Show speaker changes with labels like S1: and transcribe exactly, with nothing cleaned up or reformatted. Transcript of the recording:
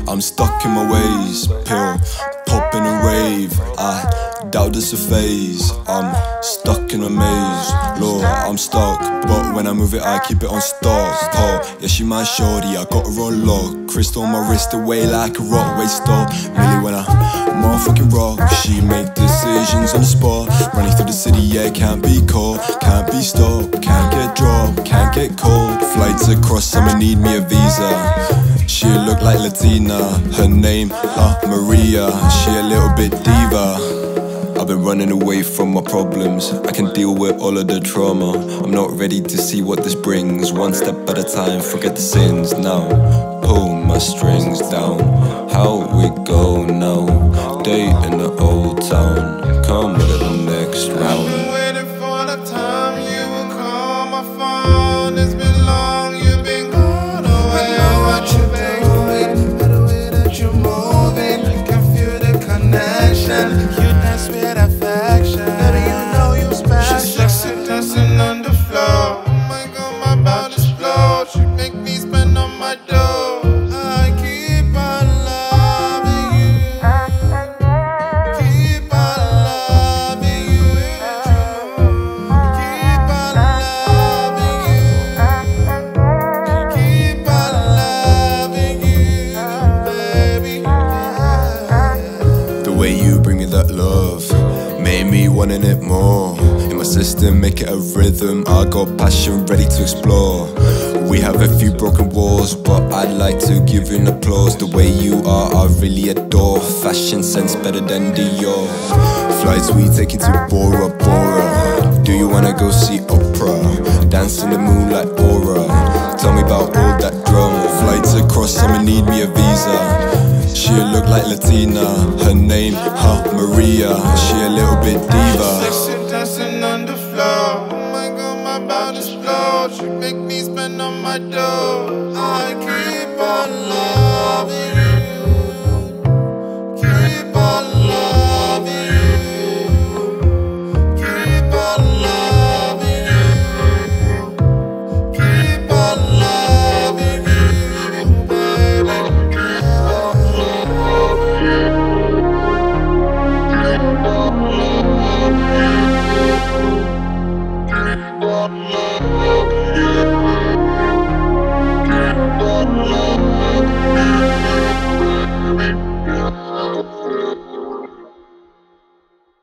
S1: I'm stuck in my ways, pill, pop in a rave. I doubt this a phase. I'm stuck in a maze, Lord, I'm stuck. But when I move it, I keep it on stock. Oh, yeah, she my shorty, I got her on lock. Crystal on my wrist away like a rock. Waist stop, Millie when I motherfucking rock. She make decisions on the spot. Running through the city, yeah, can't be caught. Can't be stopped, can't get dropped, can't get cold. Flights across, I'ma need me a visa. She look like Latina, her name, uh, Maria. She a little bit diva. I've been running away from my problems. I can deal with all of the trauma. I'm not ready to see what this brings. One step at a time, forget the sins now. Pull my strings down. How we go now? Day in the old town. Come with the next round.
S2: I've been waiting for the time you will call my phone. It's been long, you've been gone away. I know what you're doing, by the way that you're moving. I can feel the connection. You dance with affection. Baby, you know you're special. She's sexy dancing on the floor. Oh my God, my body's explode. She make me spend on my dough. I keep on loving you. Keep on loving you. Keep on loving you. Keep on loving you, baby.
S1: The way you bring me that love made me wanting it more. In my system, make it a rhythm. I got passion, ready to explore. We have a few broken walls, but I'd like to give you an applause. The way you are, I really adore. Fashion sense better than Dior. Flights we taking to Bora Bora. Do you wanna go see opera? Dance in the moonlight aura. Tell me about all that drama. Flights across, I'ma need me a visa. She look like Latina, her name, huh, Maria. She a little bit diva.
S2: Sexy dancing on the floor. Oh my God, my body's explode. She make me spend on my dough. I can't